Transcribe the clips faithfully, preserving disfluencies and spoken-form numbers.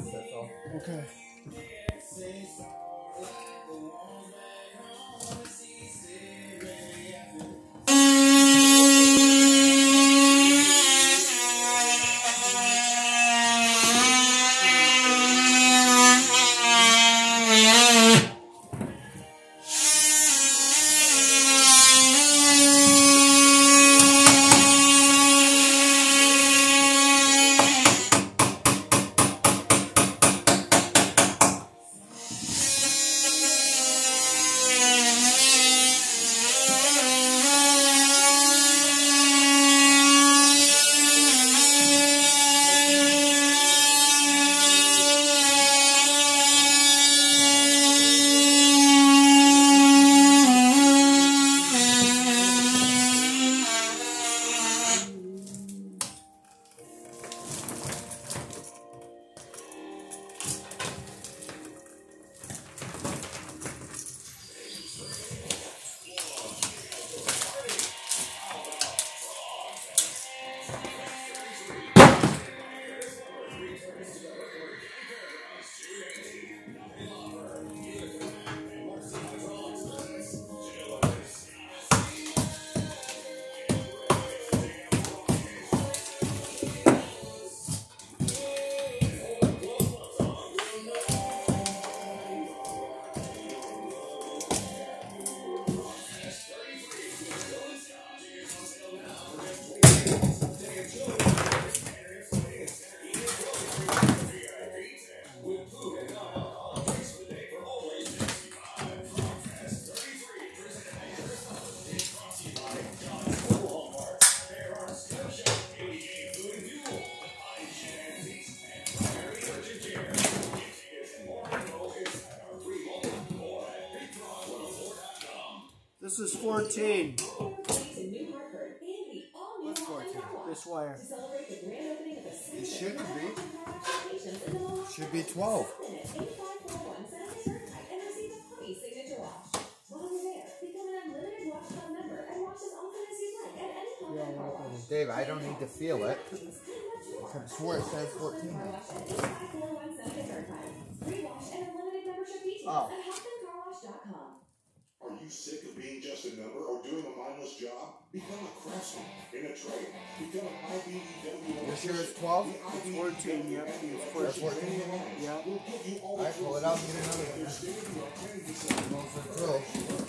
this, that's all. Okay. This is fourteen. What's fourteen? This wire. It shouldn't be. It should be twelve. Dave, I don't need to feel it. I could have swore it said fourteen. Oh. Are you sick of being just a number or doing a mindless job? Become a craftsman in a trade. Become an I B E W. You're sure it's twelve? It's fourteen, yep. It's fourteen. fourteen. Yeah. Alright, pull it out and get another one. Going for drill.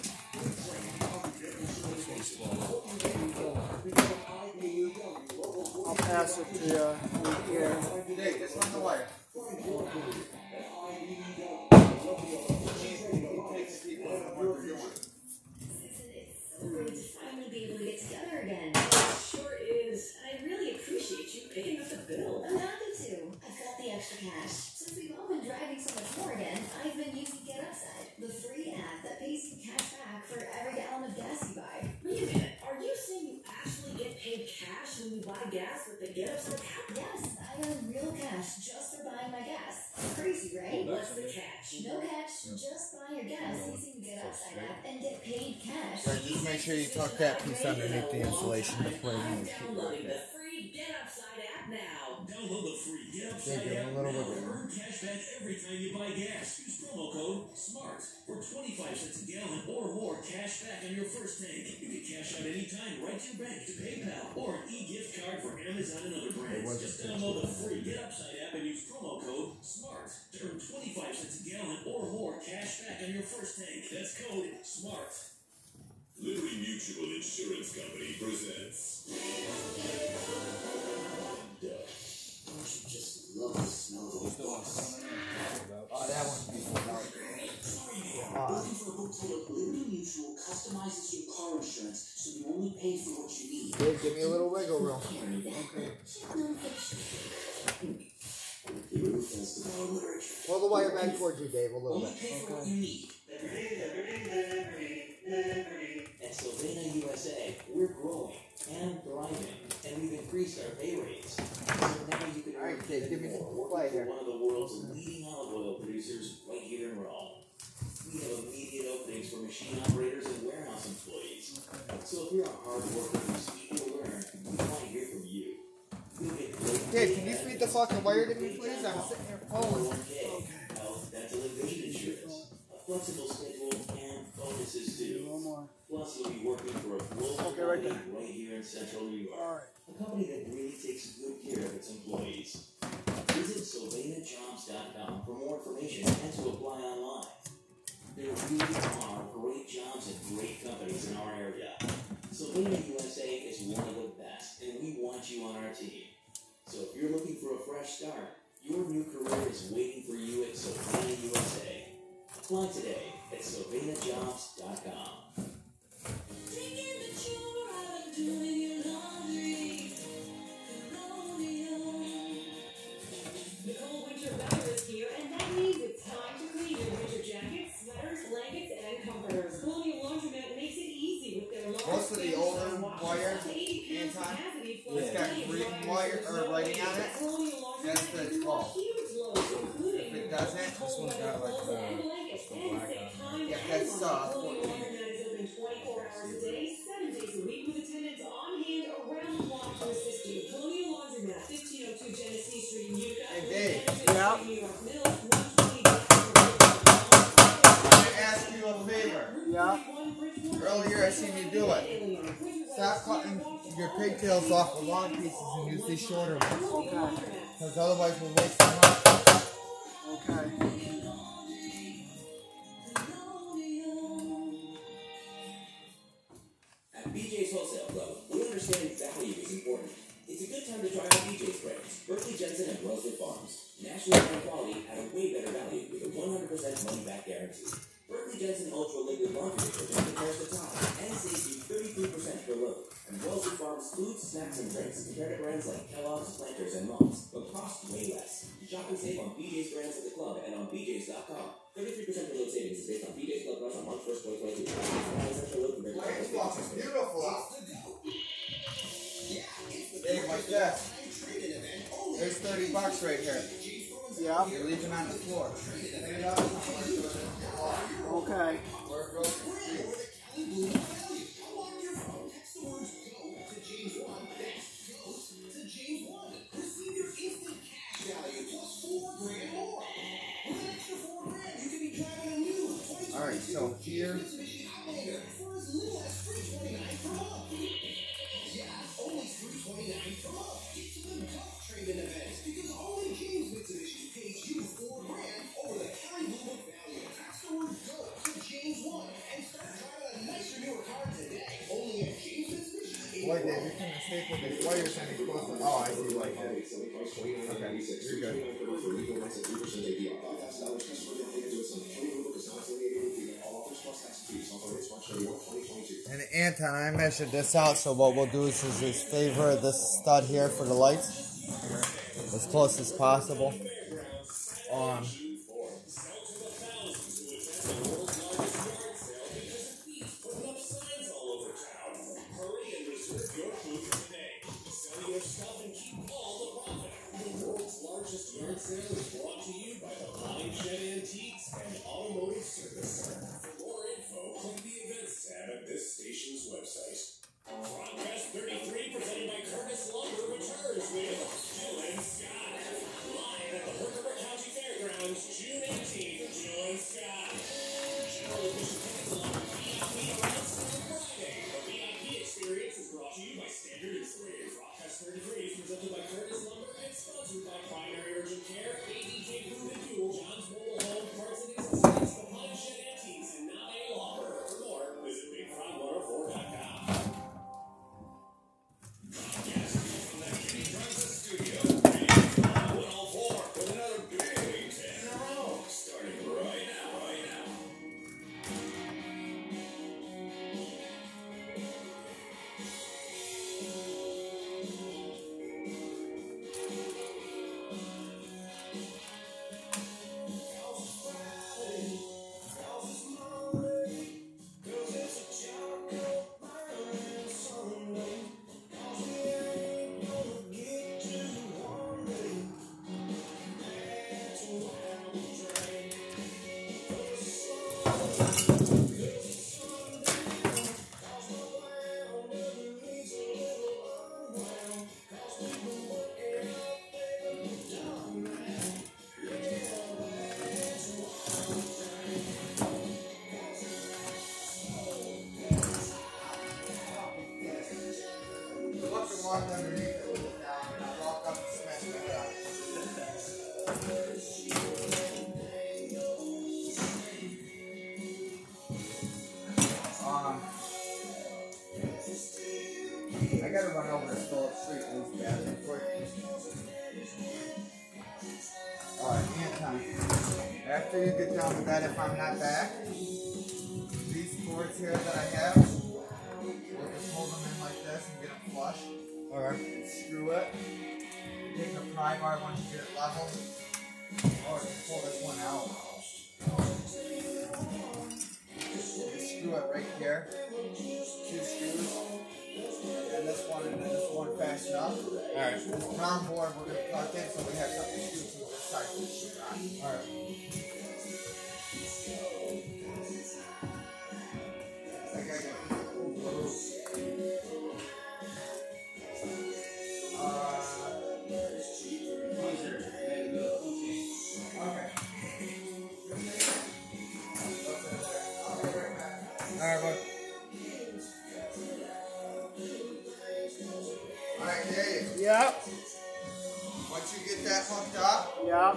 I'll pass it to you here. Dave, just run the wire. Great to finally be able to get together again. It sure is. I really appreciate you picking up the bill. I'm happy to. I've got the extra cash. Since we've all been driving so much more again, I've been using Get Upside, the free app that pays you cash back for every gallon of gas you buy. Wait a minute. Are you saying you actually get paid cash when you buy gas with the Get Upside app? Yes, I earn real cash just for buying my gas. Crazy, right? What's the catch? No catch. Just buy your gas using the Get Upside app and get paid cash. So just make sure you tuck that piece underneath the insulation before you move. Downloading the free Get Upside app now. Download the free Get Upside Give app a little now. bit. Earn cash back every time you buy gas. Use promo code SMART for twenty-five cents a gallon or more cash back on your first tank. You can cash out anytime right to your bank, to PayPal, or an e-gift card for Amazon and other brands. Just download the free Get Upside app and use promo code SMART to earn twenty-five cents a gallon or more cash back on your first tank. That's code SMART. Liberty Mutual Insurance Company presents. Don't you just love the smell of those books? Oh, that one's beautiful. Looking for a book titled Liberty Mutual customizes your car insurance so you only pay for what you need. Dave, give me a little wiggle room. Carry that. Hebrew Festival of Literature. Pull the wire back towards you, Dave, a little Only bit. pay for what you need. Liberty, liberty, liberty, liberty. At Sylvania U S A, we're growing and thriving, and we've increased our pay rates. So now you can All right, Dave, give me some play here. one of the world's leading olive oil producers right here in Rome. We have immediate openings for machine operators and warehouse employees. So if you're a hard worker who's eager to learn, we want to hear from you. You'll get great Dave, can you feed the the fucking wire to me, please? I'm sitting here pulling. Health, dental, and vision insurance, a flexible schedule, and bonuses too. One more. Plus, you'll be working for a global Okay, right company there. right here in Central New York. All right. A company that really takes good care of its employees. Visit sylvania jobs dot com for more information and to apply online. There really are great jobs and great companies in our area. Sylvania U S A is one of the best, and we want you on our team. So if you're looking for a fresh start, your new career is waiting for you at Sylvania U S A. Apply today at sylvania jobs dot com. The cold winter weather is here, and that means it's time to clean your winter jackets, sweaters, blankets, and comforters. Colonial Laundromat makes it easy with their large Most of the older wire, and time, it's got rewire or writing on it. That's the it's called. If it doesn't, This one's got like the, the black on it. yeah, that's soft. Colonial Laundromat is open twenty-four hours a day, seven days a week, with attendants on hand around the clock to assist you. Colonial Laundromat, fifteen oh two Genesee Street in Utica. Hey, Dave. Yeah. New York Mills, one twenty I'm gonna ask you a favor. Yeah. Earlier I seen you do it. Stop cutting your pigtails off the long pieces and use these shorter ones. Okay. Because otherwise we're wasting money. Okay. At B J's Wholesale Club, we understand value is important. It's a good time to try out B J's brands, Berkeley Jensen and Rosewood Farms. National brand quality at a way better value with a one hundred percent money-back guarantee. Berkeley Jensen Ultra Liquid Laundry Detergent compares to top and saves you thirty-three percent per load. And Rosewood Farms food, snacks, and drinks compare to brands like Kellogg's, Planters, and Moms, but cost way less. Shop and save on B J's brands at the club and on B J's dot com. thirty-three percent per load savings is based on B J's Club price on March first, twenty twenty-two. Lights walking beautiful out. Dave, like that. There's thirty bucks right here. Yeah. You're leaving on the floor. Okay. Where it goes to the street. Alright, so here. Boy, Dave, you couldn't escape with these wires any closer. Oh, I see like that. Okay, you're good. And Anton, I measured this out, so what we'll do is, is just favor this stud here for the lights as close as possible. Um, Yard sale is brought to you by the Line Shed Antiques and Automotive Service Center. For more info, click the events tab at this station's website. Broadcast thirty-three, presented by Curtis Lumber, returns with Jill and Scott. Live at the Herkimer County Fairgrounds, June eighteenth, Jill and Scott. General admission tickets along with V I P around Silver Friday. The V I P experience is brought to you by Standard Insulators. Broadcast thirty-three is presented by Curtis Lumber and sponsored by Primary Urgent Care, A D J Food and Fuel, John's Mobile Home, Parts and Accessories, the Line Shed Antiques, and Um, I gotta run over to Phillips Street and use the bathroom quick. Alright, Anton. After you get done with that, if I'm not back, these cords here that I have, we'll just hold them in like this and get them flush. Or screw it. Take the pry bar once you get it level. Or just pull this one out. Just screw it right here. Two screws. And this one and then this one fast enough. Alright. This brown board we're going to plug in so we have something to screw to this side of the sheet on. Alright. I gotta get Uh, okay. Alright, bud. Alright, Dave. Yep. Once you get that hooked up, Yep.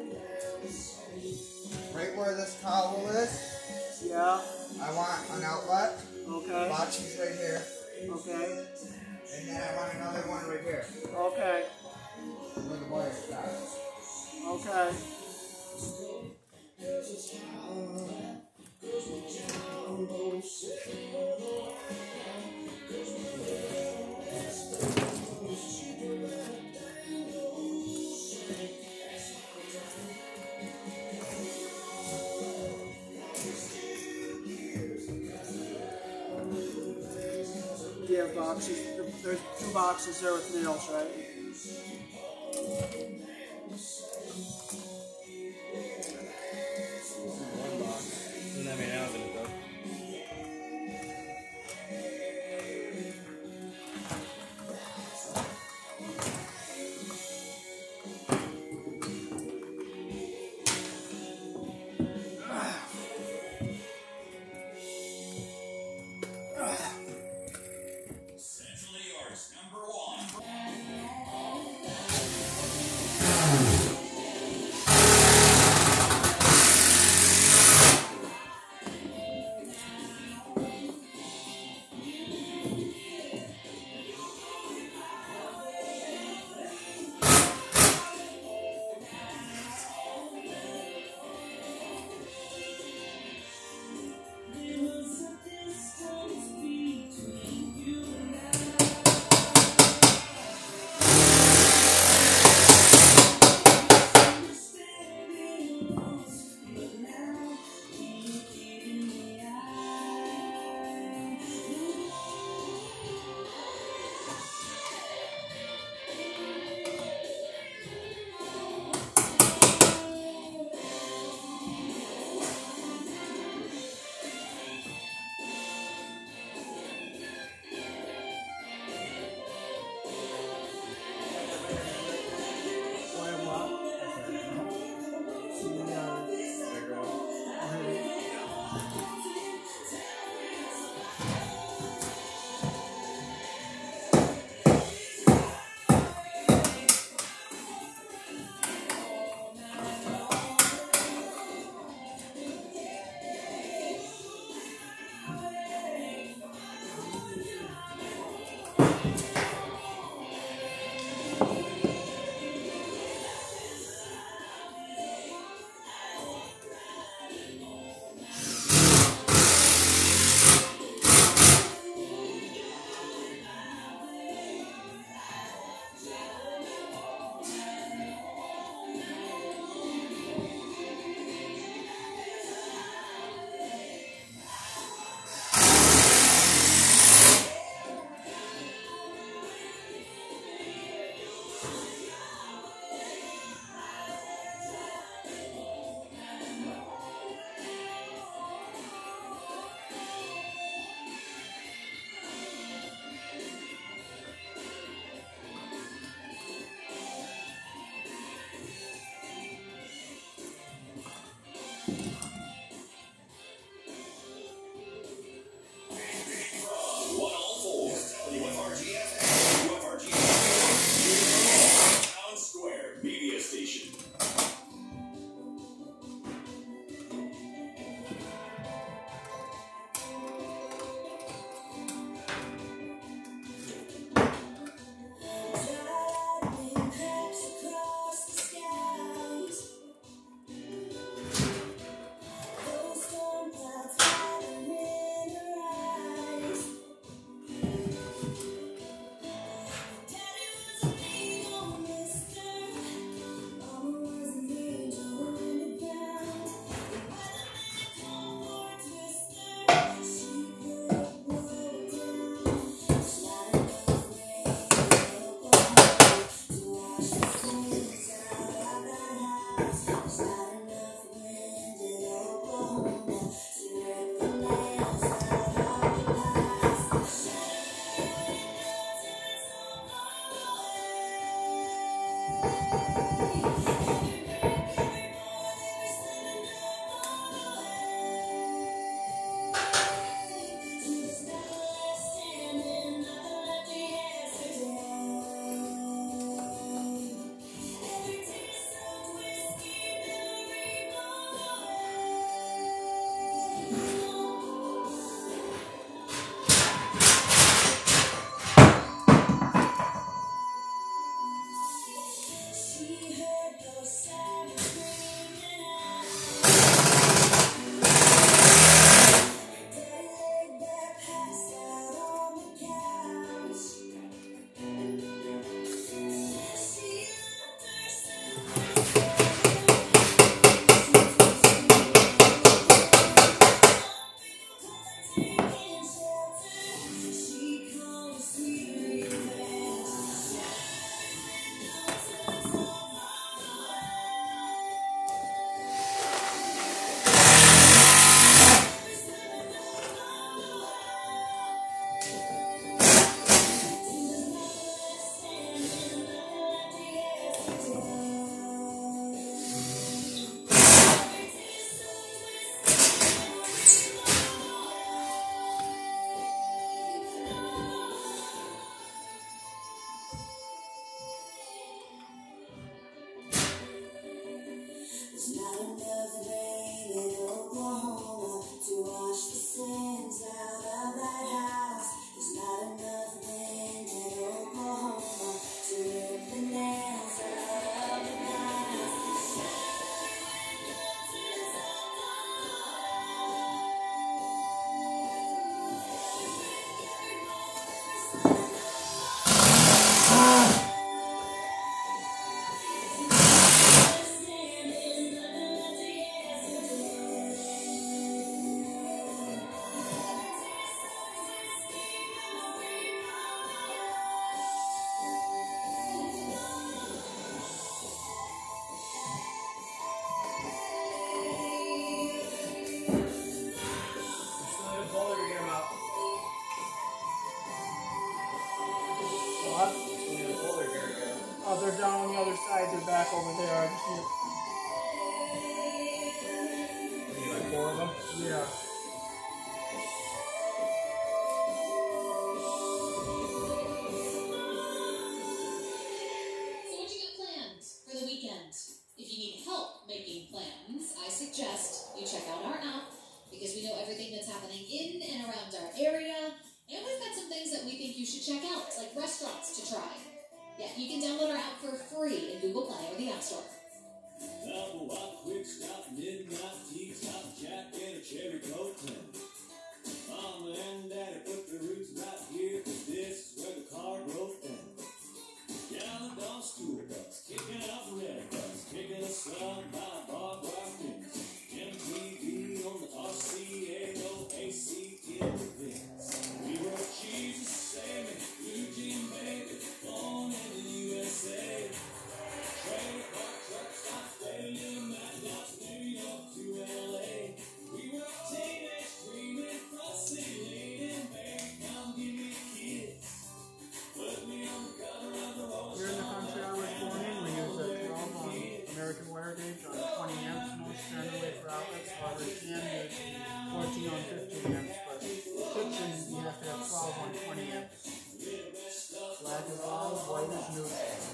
right where this towel is, Yeah. I want an outlet. Okay. Botchy's right here. Okay. And then I want another one right here. Okay. Where the wire stops. Okay. Yeah, boxes. There's two boxes there with nails, right? Doesn't have any nails in it though. Central New York's number one. Oh, they're down on the other side. They're back over there. I just need... You need like four of them? Yeah. So what you got planned for the weekend? If you need help making plans, I suggest you check out our app because we know everything that's happening in and around our area, and we've got some things that we think you should check out, like restaurants to try. Yeah, you can download our app for free in Google Play or the App Store. Double up, quick stop, midnight tea, top jack, and a cherry coke. Mama and Daddy put the roots right here, cause this is where the car broke down. Gallant on school bus, kicking off red bus, kicking a slum by barbed wire fence. M T V on the R C A, no A C in the vents. We were Jesus, saving, blue jean baby, born in the U S A. Trailer park truck stop, failing, mad dots, New York to L A. We were teenage dreaming, fascinating, baby, come give me a kiss. Put me on the cover of the Rolling Here in the country I was born in, we use a twelve on American wire gauge on twenty amps, no standard rate for outlets. However, you can use fourteen on fifteen amps, but kitchen you have to have twelve on twenty amps. Black is olive, white is neutral.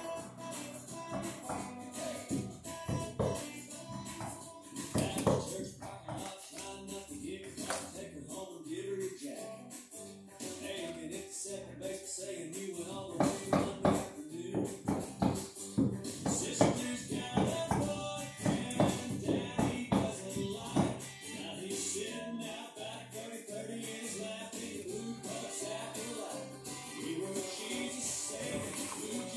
saying you went all the way Monday afternoon. Sister's got a boyfriend, daddy doesn't like. Now he's sitting out back, thirty thirty in his lap, in the blue bucks after life. We were Jesus saving, blue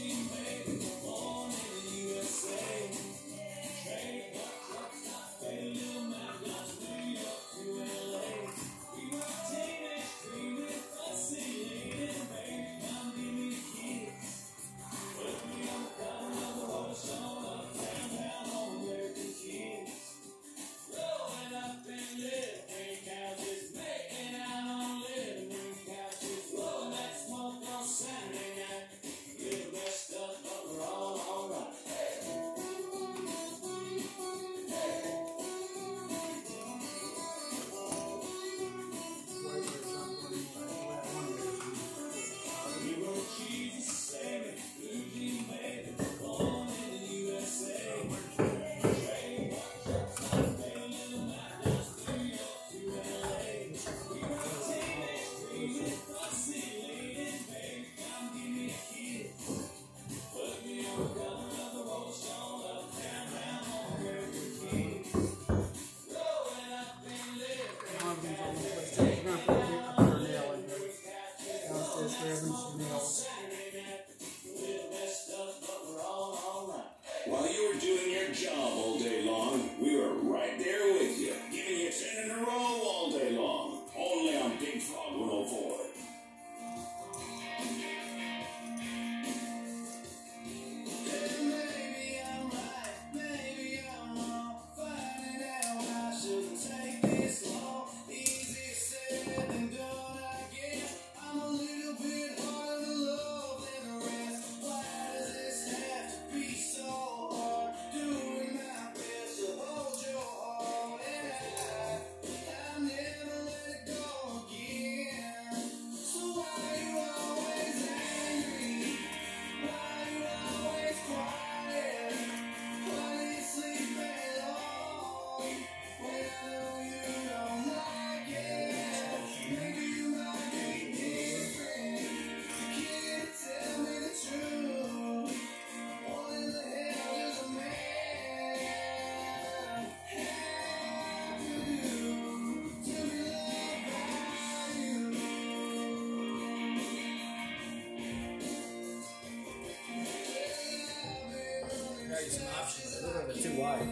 That's too wide.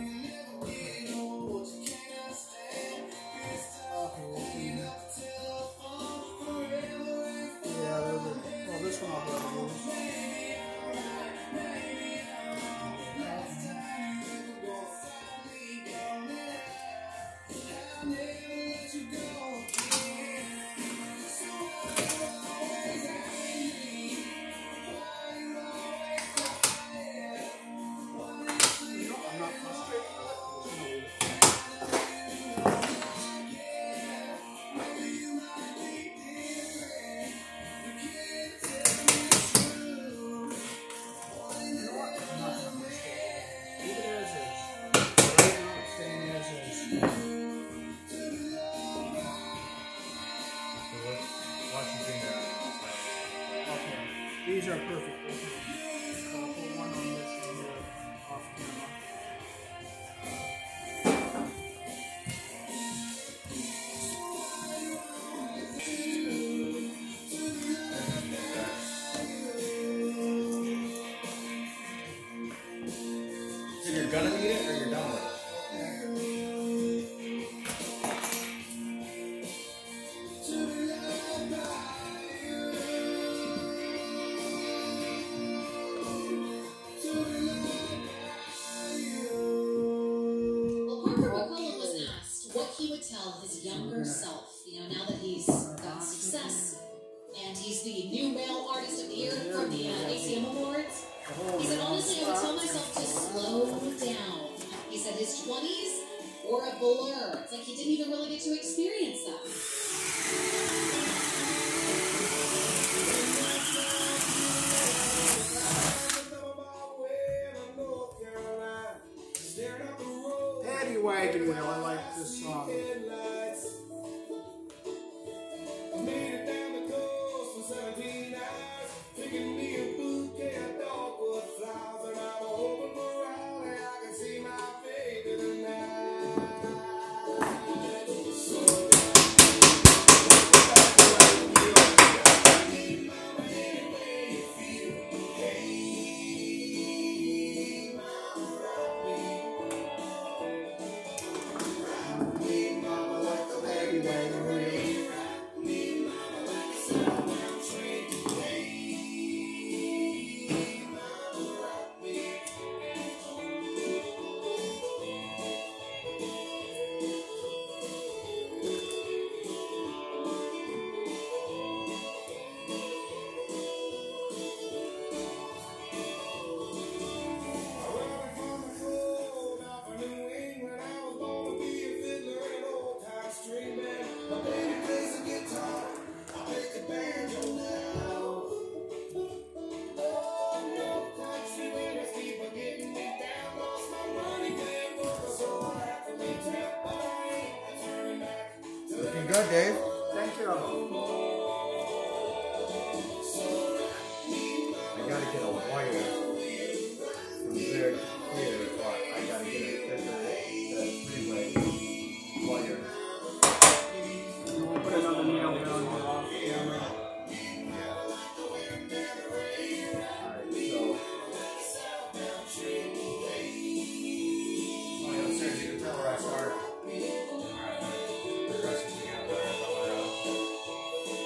Yeah, there's a, well, this one I'll be able to use. These are perfect. I'll put one on this and here off camera. So you're gonna need it or you're done with it? Tell his younger self, you know, now that he's got success and he's the new male artist of the year from the uh, A C M Awards. He said, honestly, I would tell myself to slow down. He said his twenties were a blur. It's like he didn't even really get to experience them. Paddy Wagon Wheel, I like this song. Looking good, Dave. Thank you. I gotta get a wire from there to here, but I gotta get a thicker uh, three-way wire. We'll put another nail here on the off camera. Alright, so. Oh, yeah, upstairs, you can tell where I start.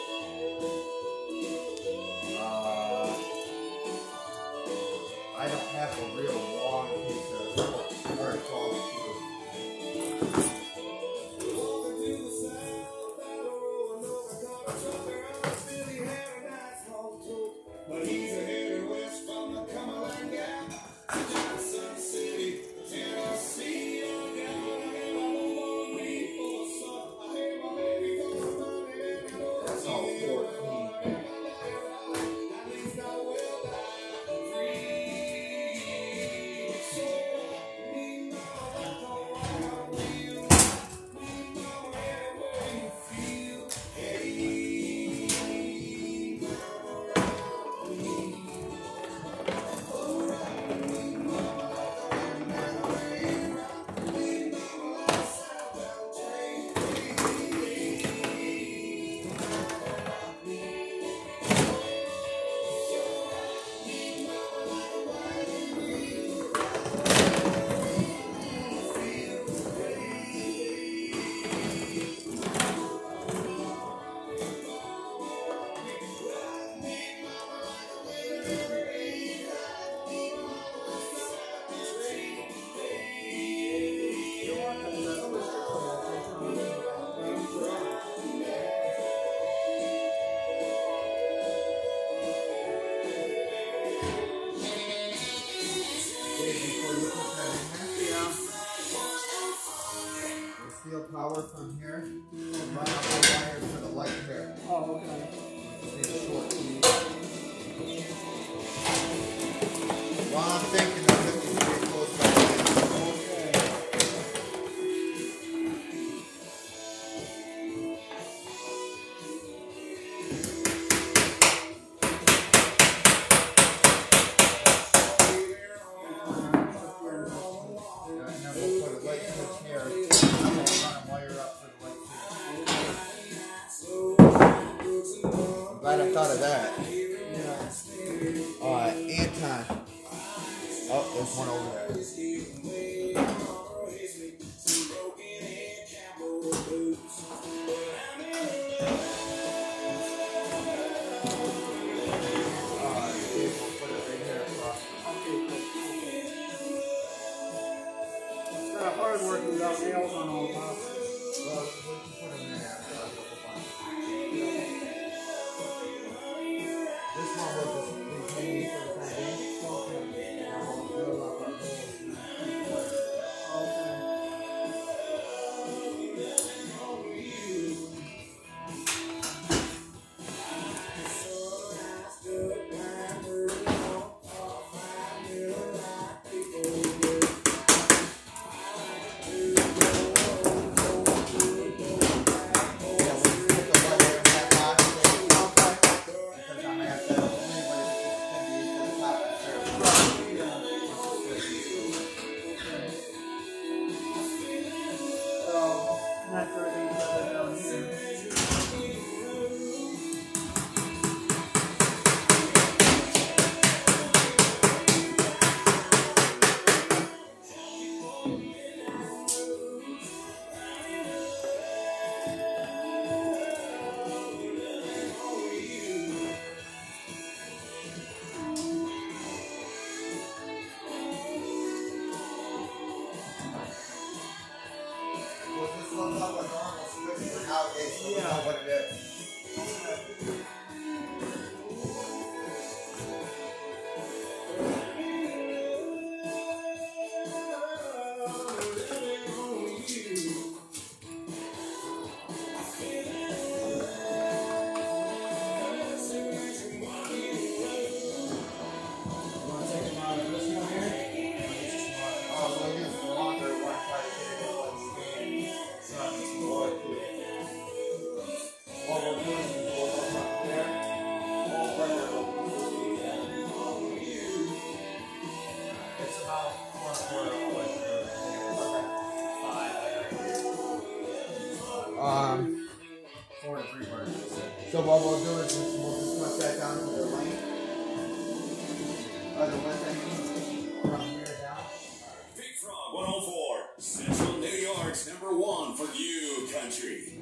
steal power from here and run out the wire to the light here. Oh, okay. Just need a short key. While I'm thinking of it, we get close back in. Okay. Glad I thought of that. Yeah. Alright, Anton. Oh, there's one over there. Alright, we'll put it right here across. Okay, good. It's kind of hard working without nails on all the boxes. Well, we'll put them in there. This one will just be handy for the time being. Okay. I'll build up our goals. Um, Four to three quarters. so what we'll do is just, we'll just put that down to the length. Uh, the width, I mean, from here down. Big Frog one oh four, Central New York's number one for you country.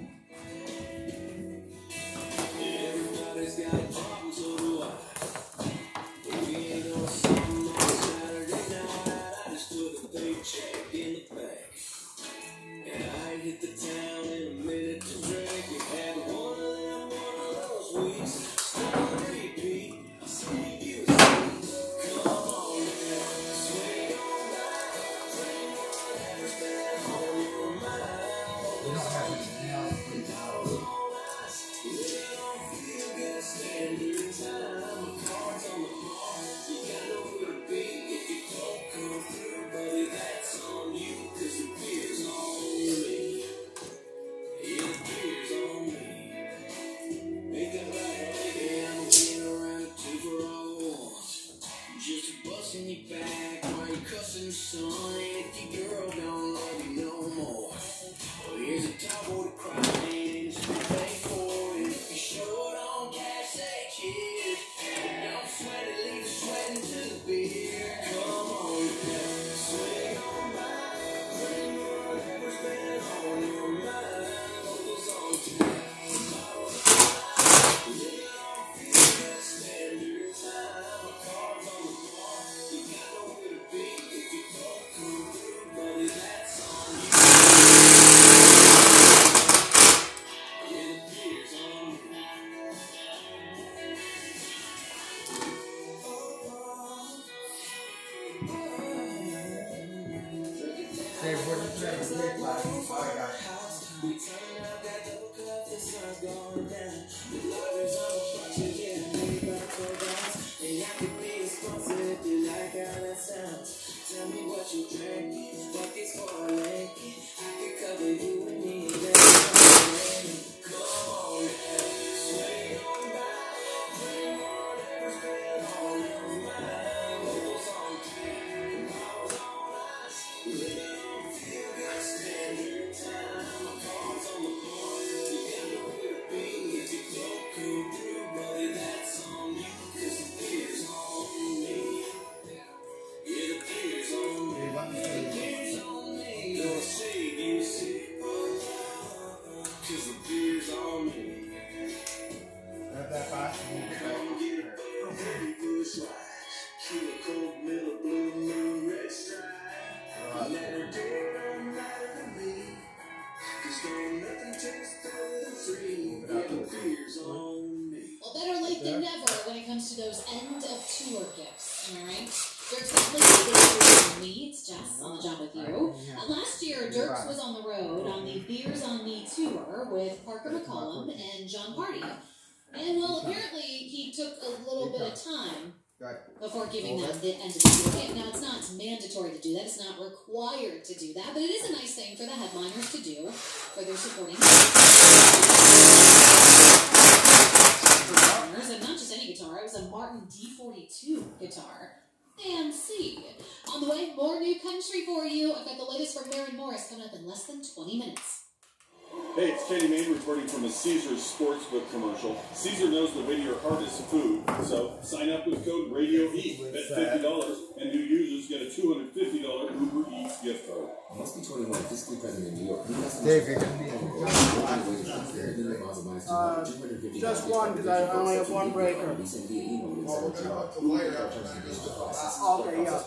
Everybody's got a problem, so do I. We ain't gonna see them on Saturday night. I just put a paycheck in the bank. And I hit the town in a minute to drink. You had one of them, one of those weeks. Start on repeat. I see you see. Come on, man. Swing on back. Bring whatever's been on your mind. We don't have anything else. We don't feel good standing time. Cards on the floor. You got nowhere to be if you don't come through, buddy. That's on you, 'cause the beer's on me. Yeah, the beer's on me. Ain't that right, baby? I'm getting around two for all. Just busting you back while you're cussing, son. And if your girl don't love you no more, well, here's a towel to cry in and some pay for it. If you're short on cash, say cheers. Don't sweat it, leave sweating to the beer. Come on, yeah. Swing on by. Bring whatever's been on your mind. What goes on tonight? Bottles of wine. You don't feel good, stand your time. My cards on the floor. You got nowhere to be if you don't come through, buddy. That's on you. Yeah, the beer's on me. Dave, what did you say? Three o'clock. Oh, I got it. We turn out that double cup, the sun's going down. The lovers on the function, yeah, made by four guys. And I could be responsive if you like how that sounds. Tell me what you drink, buckets for a lake. I could cover you and me, that's come on, yeah. Swing on by, bring whatever's been on your mind. Rolls on deep, balls on ice. Living on feel good standard time. My cards on the board, you got nowhere to be. If you don't come through, buddy, that's on you. Cause the beer's on me. Yeah, the beer's on me. The beer's on me. Gonna save you, see, cause the beer's on me. Grab that box and we'll get back here. Baby, good slice. Keep a cold Miller, blue moon, red stripe. Never did, don't matter to me. Cause don't nothing taste better than free. Yeah, the beer's on me. Well, better late than never when it comes to those end of tour gifts. Am I right? Dirk's completely this year me. It's Jess on the job with you. Uh, last year, Dirk's was on the road on the Beers on Me tour with Parker McCollum and John Party. And well, apparently he took a little bit of time before giving them the end of the tour gift. Now, it's not mandatory to do that. It's not required to do that. But it is a nice thing for the headliners to do for their supporting partners. And not just any guitar. It was a Martin D forty-two guitar. Fancy. On the way, more new country for you. I've got the latest from Maren Morris coming up in less than twenty minutes. Hey, it's Kenny Main reporting from a Caesar's Sportsbook commercial. Caesar knows the way to your heart is food, so sign up with code RADIOEAT. Bet fifty dollars, and new users get a two hundred fifty dollars Uber Eats gift card. Must be twenty-one, physically present in New York. Dave, you're going to be in Uh, just one, because I only have one breaker. Well, we're going to hook the wire up. Okay, yeah.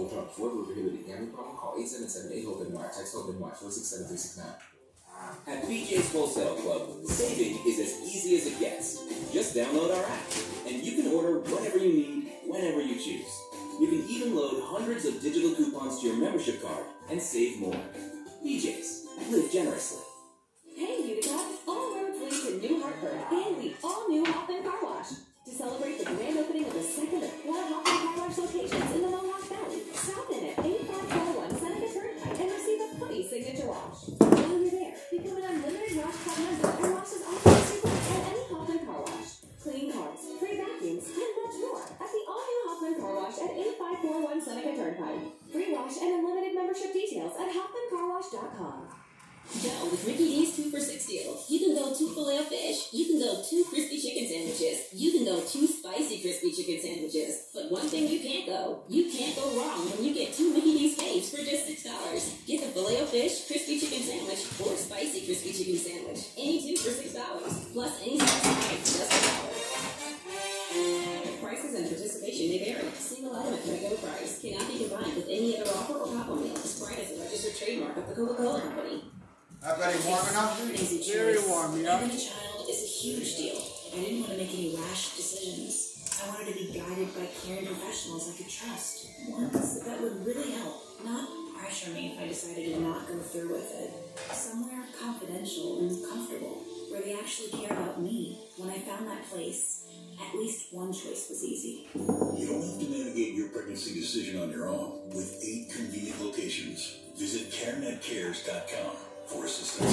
Call eight seven seven eight HOPE N Y, text HOPE N Y four six seven three six nine. At B J's Wholesale Club, saving is as easy as it gets. Just download our app, and you can order whatever you need, whenever you choose. You can even load hundreds of digital coupons to your membership card and save more. B J's, live generously. Hey, Utica! All roads lead to New Hartford and the all-new Hoffman Car Wash. To celebrate the grand opening of the second of four Hoffman Car Wash locations in the Mohawk Valley, stop in at eight five four one Seneca Turnpike and receive a free signature wash. While you're there, become an unlimited Wash Club member and wash as often as you want at any Hoffman Car Wash. Clean cars, free vacuums, and much more at the all-new Hoffman Car Wash at eight five four one Seneca Turnpike. Free wash and unlimited membership details at hoffman car wash dot com. Now, with Ricky D's two for six deal, you can go two filet of fish, you can go two crispy chicken sandwiches, you can go two spicy crispy chicken sandwiches. But one thing you can't go, you can't go wrong when you get two Mickey D's faves for just six dollars. Get the filet of fish, crispy chicken sandwich, or spicy crispy chicken sandwich. Any two for six dollars, plus any spicy bites just a dollar. Prices and participation may vary. Single item at regular price cannot be combined with any other offer or combo meal. This brand is a registered trademark of the Coca-Cola Company. Everybody warm enough? Very warm, yeah. Having a child is a huge deal. I didn't want to make any rash decisions. I wanted to be guided by caring professionals I could trust. Ones that would really help, not pressure me if I decided to not go through with it. Somewhere confidential and comfortable, where they actually care about me. When I found that place, at least one choice was easy. You don't have to navigate your pregnancy decision on your own with eight convenient locations. Visit carenet cares dot com for assistance.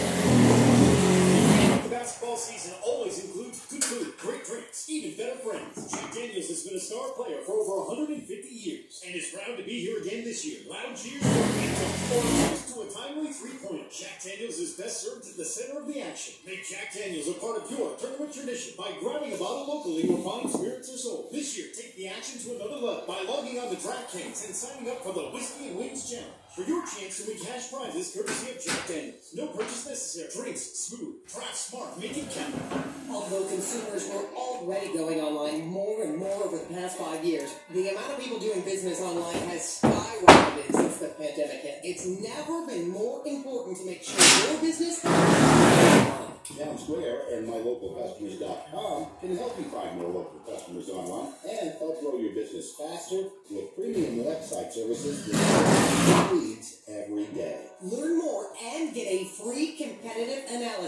The basketball season always includes good food, great drinks, even better friends. Jack Daniels has been a star player for over one hundred fifty years and is proud to be here again this year. Loud cheers for Anthem or a to a timely three-pointer. Jack Daniels is best served at the center of the action. Make Jack Daniels a part of your tournament tradition by grabbing a bottle locally where fine spirits are sold. This year, take the action to another level by logging on to DraftKings and signing up for the Whiskey and Wings Challenge. For your chance to win cash prizes courtesy of Jack Daniels. No purchase necessary. Drinks smooth. Drive smart. Make it count. Although consumers were already going online more and more over the past five years, the amount of people doing business online has skyrocketed since the pandemic hit. It's never been more important to make sure your business Town Square and my local customers dot com can help you find more local customers online and help grow your business faster with premium website services that leads every day. Learn more and get a free competitive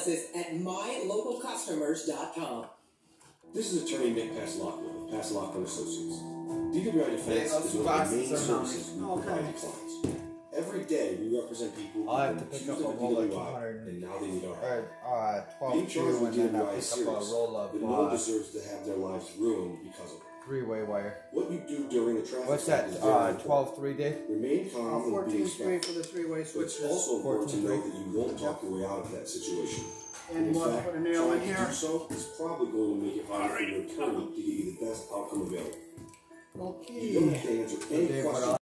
analysis at my local customers dot com. This is attorney Nick Paslock with Paslock and Associates. D W I Defense Yeah, is one of the main boxes are services we nice. provide to clients. Every day we represent people who I'll have have to been pick accused up of a roll of D W I two hundred and now they need our help. or uh, Being twelve charged two, with and then D W I I is pick up a serious, roll of but no one uh, deserves to have their lives ruined because of it. three-way wire. What you do during a traffic What's stop that? is very Uh, important. twelve three, Dave? Remain Uh, calm and be fourteen three respectful. for the three-way But it's switches. also important to fourteen know that you won't talk your way out of that situation. And in we'll have to fact, put a nail in trying to here. do so is probably going to make it harder for your attorney to get you the best outcome available. You don't Okay. have to answer any Dave, what questions.